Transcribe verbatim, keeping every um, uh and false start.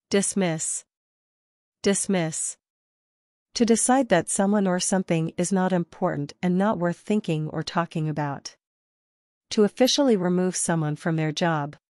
Dismiss. Dismiss. To decide that someone or something is not important and not worth thinking or talking about. To officially remove someone from their job,